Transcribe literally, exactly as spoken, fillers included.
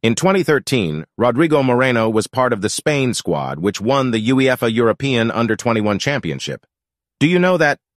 In twenty thirteen, Rodrigo Moreno was part of the Spain squad, which won the UEFA European under twenty-one Championship. Do you know that